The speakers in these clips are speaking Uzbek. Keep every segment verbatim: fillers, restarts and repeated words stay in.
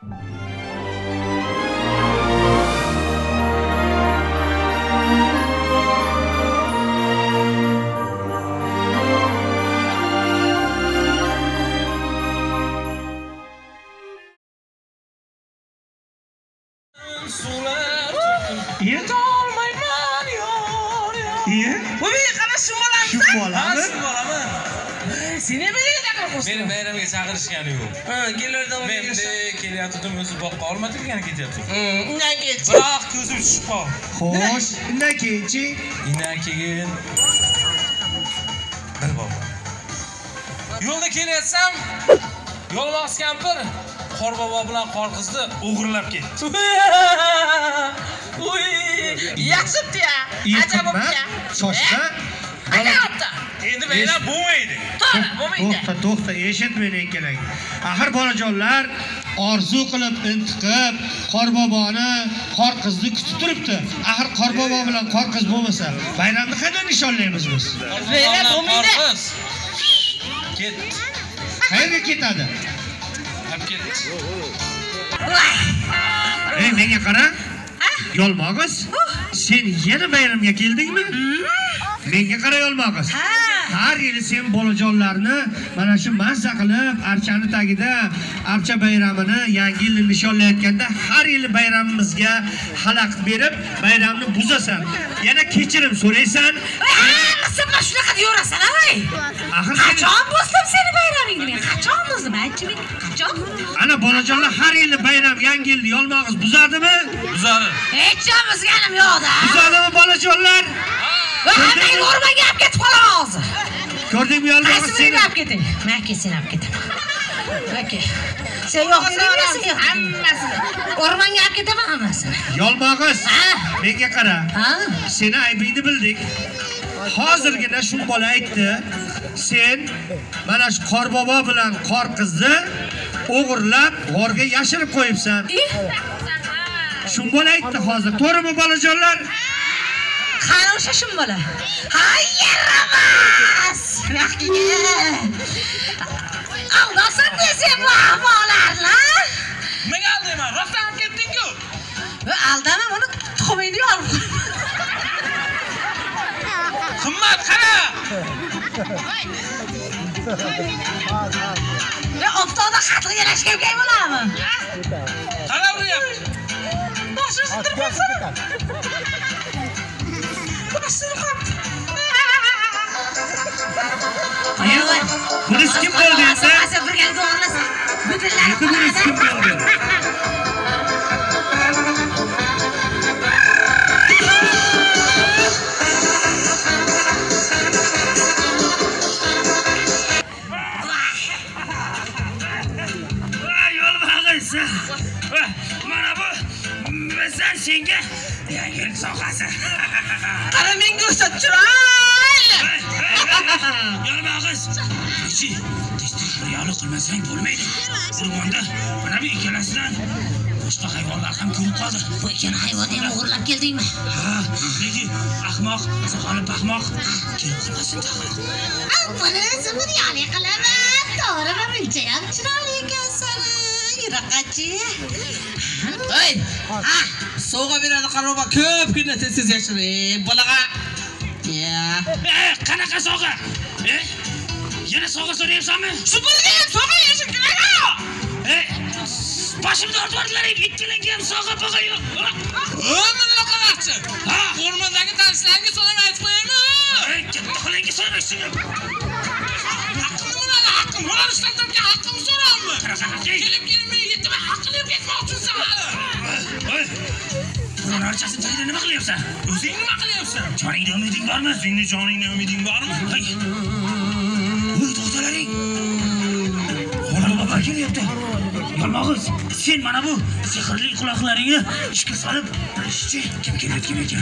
Seni bilirler mi? Benim bayramga chaqirishgani yo'q. Ha, kelardan men bunday kelyaptim, o'zi boqqa olmadirgani ketyapti. Undan keyin. Biroq ko'zim tushib qoldi. Xo'sh, undan keyinchi? Undan keyin bir bobo. Yo'lda kelyapsam, yo'lmoq kampir qor bobo bilan qor qizni o'g'irlab ketdi. Uy, yaxshi-ya. Ajabobya. Shoshma. Ajabobya. Endi bayram bo'lmaydi. To'g'ri, bo'lmaydi. To'xta, to'xta, eshit meni ikkalang. Axir bolajonlar orzu qilib, intiqib, Qorboboni, qor qizni kutib turibdi. Axir Qorbobo bilan qor qiz bo'lmasa, bayramni qanday nishonlaymiz biz? Bayram bo'lmaydi. Ketdi. Qayerga ketadi? Hab ketdi. Ey, menga qara. Yo'lmog'iz, sen yana bayramga keldingmi? Menga qara yo'lmog'iz. Har yili sen bolajonlarni mana shu mazza qilib, archani tagida archa bayramini, yangi yilni nishonlayotganda har yili bayramimizga xalaqit berib, bayramni buzasan. Yana kechirim so'raysan. Sen shunaqa deyverasan, ay. Axir qachon bosdim seni bayramingni men? Qachon bosdim? Aytchi menga, qachon? Ana bolajonlar har yili bayram, yangi yilni yo'lmog'iz buzadimi? Buzadi. Hech ham buzganim yo'q-da. Buzadimi bolajonlar? Men o'rmonga olib ketib qolaman hozir. Ko'rdingmi yo'lmog'iz seni? Olib keting. Men seni olib ketaman. Okey. Sen yo'q deyapsan, hammasini. O'rmonga olib ketaman hammasini. Yo'lmog'iz, menga qara. Ha? Seni aybingni bildik. Hozirgina shu bola aytdi. Sen mana shu Qorbobo bilan qor qizni o'g'irlab, g'orga yashirib qo'yibsan. Shu bola aytdi hozir. To'g'rimi bolajonlar? Qani o'sha shum bola? Hayyaramas! Rahkiga. Aldasan desam bu ahmoqlarni. Nega aldayman? Rostdan olib ketding-ku. Aldama, buni tuxumingni olib qo'y. Qimmat qara. Ya oftoda qattiq yarashgan kay bo'ladimi? Qara uryapti. Boshini sindirib qo'ysin. Buni kim bo'ldi endi? Asal birgalikda o'g'irlasin. Butunlari Buni kim bo'ldi? Yo'lmog'iz. Mana bu bizdan senga yangi yil soqasi. Qara menga o'sha chiroyli. Yo'lmog'iz. Ichi, tez-tez riyoli qilmasang bo'lmaydi. Urmonda mana bu ikkalasidan boshqa hayvonlar ham ko'rib qoldi. Bu ikkala hayvonni ham o'g'irlab keldingmi? Ha, lekin ahmoq, soqoli baxmoq kelib qolmasin tag'in. Buni o'zim riyoli qilaman. To'g'rimi, buncha ham chiroyli ekansan. Yuraqachi. Ey, ha, sovg'a beradi qaroba ko'pgina tez-tez yashirib, bolaga. Ya. Eh, qanaqa sovg'a? Eh? Yana sovg'a so'rayapsanmi? Shu birga ham sovg'a yashib kerak. Eh, boshimni ortvordilar, ikkalanga ham sovg'a bo'lgan yo'q. O'milla qaraqchi. Ha, o'rmondagi tanishlarga so'rab aytib qo'yaymi? Eh, katta xolangga so'raysan. Haqqim bo'ladi, haqqim. Bo'lishdan topgan haqqimni so'raymi? Qarasan, Kelib kelib men yetib haqqini ketmoqchisan. Oy. Buning orchasini tagida nima qilyapsan? O'zing nima qilyapsan? Joningda umiding bormi? Sening joningda umiding bormi? Voy, to'xtalaring. Qorbobo kelyapti. Yo'lmog'iz, sen mana bu sehrli quloqlaringni ishga solib, eshitchi, kim kelayotgan ekan?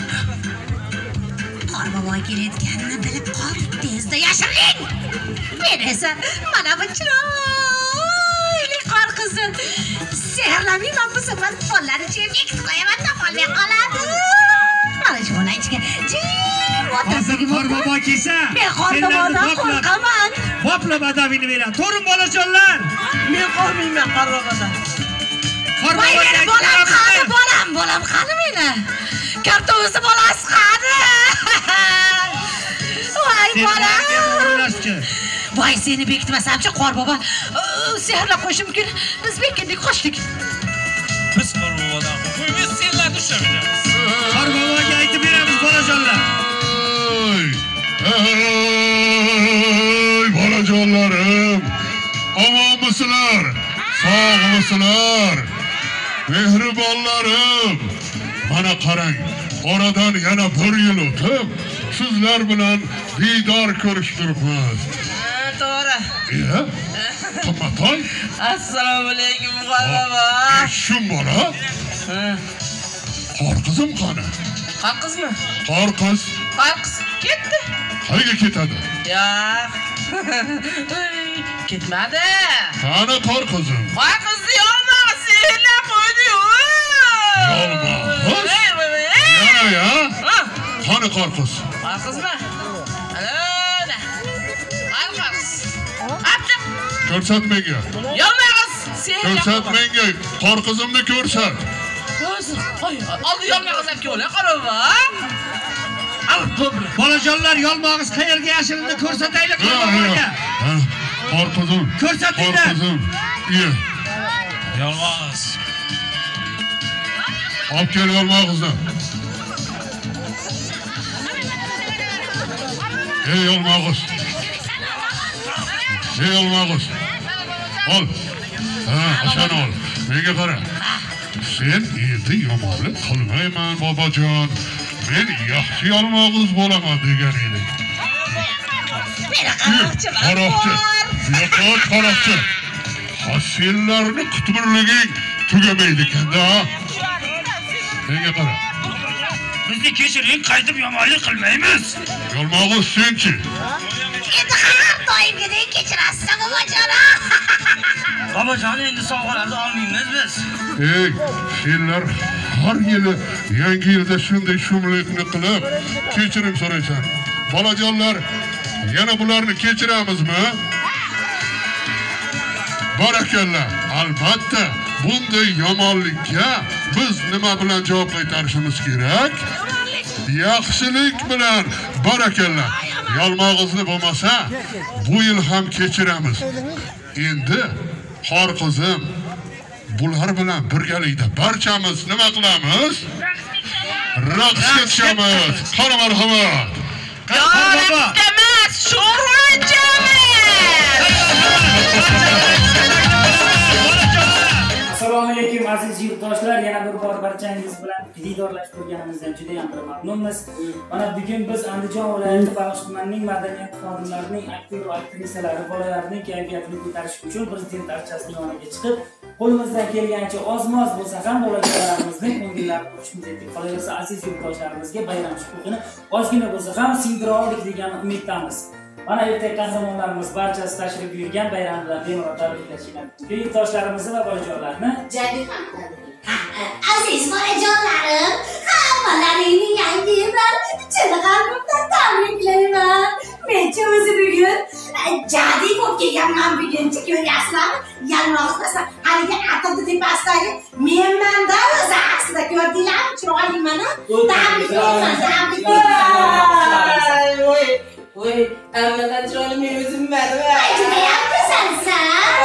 Qorbobo kelayotganini bilib qoldik, tezda yashiring. Men esa mana bu chiroyli qor qizni sehrlamayman, bu safar qo'llari ichiga bekitib qo'yaman, qolmay qoladi. Mana shu bola ichiga Hozir Qorbobo kelsa, men Qorbobodan qo'rqaman. Bopla badavini beradi. To'g'rimi bolajonlar? Men qo'rqmayman Qorbobodan. Voy meni bolam qani, bolam, bolam qani meni. Katta o'zi bolasi qani. Voy bolam. Voy seni bekitmasamchi Qorbobo sehrlab qo'yishi mumkin. Biz bekitdik, qo'shdik. Biz Qorbobodan qo'ymaymiz, senlar ushlamaymiz. Qorboboga aytib beramiz bolajonlar. Ey bolajonlarim, omonmisizlar? Sog'misizlar? Mehribonlarim, mana qarang, oradan yana bir yil o'tib, sizlar bilan diydor ko'rishtiribmiz. To'g'ri. Iya? Qimmatay? Assalomu alaykum Qorbobo. Shum bola? Qor qizim qani? Qor qizmi? Qor qiz. Qor qiz ketdi. Qayerga ketadi? Yo'q. Ketmadi. Qani qor qizim? Qor qizni yolmag'i sehlab qo'ydi-yu. Yolmag'i? Yana ya? Qani qor qiz? Qor qizmi? Ana. Qor qiz. Qapchiq. Ko'rsat menga. Yolmag'i sehlab. Ko'rsat menga. Qor qizimni ko'rsat. Qo'y, oldi yolmag'i kelib Qorbobo. Bolajonlar, yolmog'iz qayerga yashirinni ko'rsataylik Qorboboga. Qor qizim. Ko'rsatinglar. Qor qizim. Iya. Yolmag'iz. Olib kel yolmag'izni. Ey yolmag'iz. Ey yolmag'iz. Ol. Ha, asan ol. Menga qara. Sen endi yomonlik qilmayman bobojon. Men yaxshi yolmag'iz bo'laman degan edim. Meni qaroqchi Qaroqchi. Yo'q, qaroqchi. Hasillarni qutburliging tugamaydi ekan-da. Menga qara. Bizni kechiring, qaytib yomonlik qilmaymiz. Yolmag'iz senchi? Endi har doimgidek kechirasiz bobojonim. Bobojon, endi sovg'alarni olmaymiz biz. Ey, senlar har yili yangi yilda shunday shumlikni qilib kechirim so'raysan. Bolajonlar, yana bularni kechiramizmi? Barakalla. Albatta, bunday yomonlikka biz nima bilan javob qaytarishimiz kerak? Yaxshilik bilan. Barakalla. Yolmag'izni bo'lmasa, bu yil ham kechiramiz. Endi qor qizim, bular bilan birgalikda barchamiz nima qilamiz? Raqsga tushamiz. Qara marhamat. Qorbobo. Emas, sho'rva ichamiz. Assalomu alaykum aziz yurtdoshlar, yana bir bor barchangiz bilan diydorlashib ko'rganimizdan juda ham bir mamnunmiz. Mana bugun biz Andijon viloyati Baliq tumanining madaniyat xodimlarining, aktyor va aktrisalari bolalarining kayfiyatini ko'tarish uchun prezident archasining yoniga chiqib, qo'limizdan kelgancha oz-moz bo'lsa ham bolalarimizning ko'ngillarini xushnud etib qolaversa aziz yurtdoshlarimizga bayram shukuhini ozgina bo'lsa ham singdira oldik degan umiddamiz. Mana ertak qahramonlarimiz barchasi tashrif buyurgan bayram bilan bemalol tabriklashinglar. Yurtdoshlarimizni va bolajonlarni Jadi ham aziz bolajonlarim, hammalaringni yangi yillar chin qalbimdan tabriklayman. Menchi o'zi bugun jadi bo'lib kelganman bugunchi ko'ryapsizlarmi? Yalmog'izda haligi atirni tepasidagi menman-da o'zi aslida ko'rdinglarmi? Chiroyliman-a? Tabriklayman, tabriklayman. Voy, hammadan chiroyli men o'zimman. Judayam go'zalsan.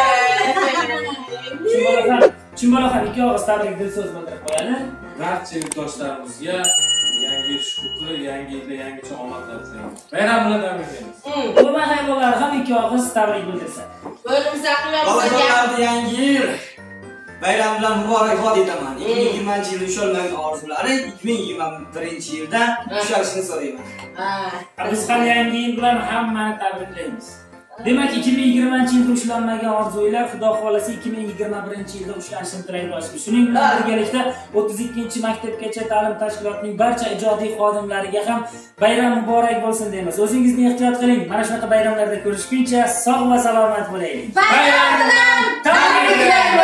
Chimbalaxon ikki og'iz tabrik dil so'z bildirib qo'yadi. Barcha yurtdoshlarimizga yangi shukuhli, yangi yilda yangicha omadlar tilaymiz. Bayram bilan tabriklaymiz. Hurmat hayvonlar ham ikki og'iz tabrik bildirsa. O'lim saqlab Bolajonlarni yangi yil bayram bilan muborakbod etaman. ikki ming yigirmanchi yilda ushalmagan orzulari ikki ming yigirma birinchi yilda ushalishini so'rayman. Biz ham yangi yil bilan hammani tabriklaymiz. Demak, ikki ming yigirmanchi yilda ushlanmagan orzular Xudo xolasa ikki ming yigirma birinchi yilda ushlanishini tilaymiz. Shuning bilan birgalikda o'ttiz ikkinchi maktabgacha ta'lim tashkilotining barcha ijodiy xodimlariga ham bayram muborak bo'lsin deymiz. O'zingizni ehtiyot qiling. Mana shunaqa bayramlarda ko'rishguncha sog' va salomat bo'laylik. Bayram bilan tabriklayman.